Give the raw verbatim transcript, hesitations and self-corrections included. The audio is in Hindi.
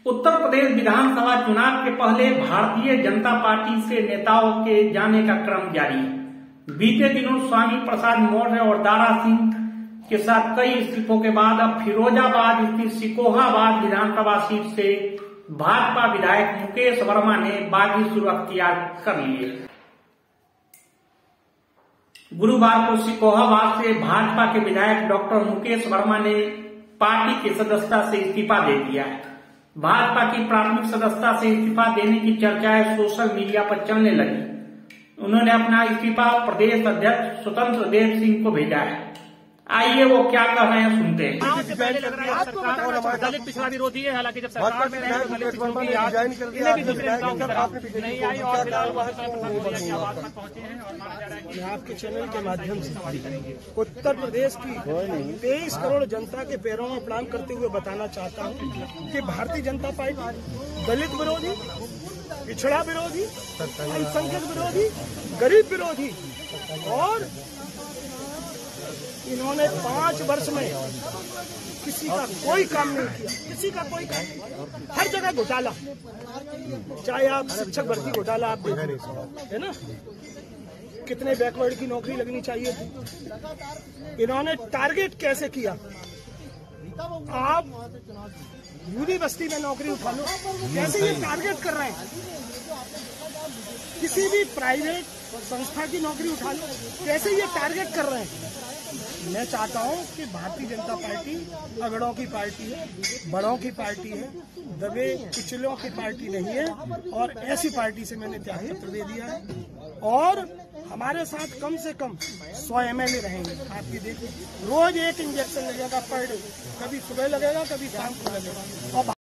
उत्तर प्रदेश विधानसभा चुनाव के पहले भारतीय जनता पार्टी से नेताओं के जाने का क्रम जारी है। बीते दिनों स्वामी प्रसाद मौर्य और दारा सिंह के साथ कई इस्तीफों के बाद अब फिरोजाबाद स्थित सिकोहाबाद विधानसभा सीट से भाजपा विधायक मुकेश वर्मा ने बागी शुरू अख्तियार कर लिए। गुरुवार को सिकोहाबाद से भाजपा के विधायक डॉक्टर मुकेश वर्मा ने पार्टी की सदस्यता से इस्तीफा दे दिया है। भाजपा की प्राथमिक सदस्यता से इस्तीफा देने की चर्चाएं सोशल मीडिया पर चलने लगी। उन्होंने अपना इस्तीफा प्रदेश अध्यक्ष स्वतंत्र देव सिंह को भेजा है। आइए वो क्या कर रहे हैं सुनते हैं। दलित पिछड़ा विरोधी है, हालांकि जब सरकार में रहे तो दलित विरोधी नहीं आई और आपके चैनल के माध्यम से उत्तर प्रदेश की तेईस करोड़ जनता के पैरों में प्रणाम करते हुए बताना चाहता हूँ कि भारतीय जनता पार्टी दलित विरोधी, पिछड़ा विरोधी, अल्पसंख्यक विरोधी, गरीब विरोधी और इन्होंने पांच वर्ष में किसी का कोई काम नहीं किया, किसी का कोई काम नहीं। हर जगह घोटाला, चाहे आप शिक्षक भर्ती घोटाला आप देखें, है ना, कितने बैकवर्ड की नौकरी लगनी चाहिए थी। इन्होंने टारगेट कैसे किया, आप यूनी बस्ती में नौकरी उठा लो, कैसे ये टारगेट कर रहे हैं। किसी भी प्राइवेट संस्था की नौकरी उठा लो, कैसे ये टारगेट कर रहे हैं। मैं चाहता हूं कि भारतीय जनता पार्टी अगड़ों की पार्टी है, बड़ों की पार्टी है, दबे पिछलों की पार्टी नहीं है और ऐसी पार्टी से मैंने त्याग पत्र दे दिया है। और हमारे साथ कम से कम सौ एम एल ए रहेंगे। आप ये देखिए, रोज एक इंजेक्शन लगेगा पर डे, कभी सुबह लगेगा, कभी शाम को लगेगा। और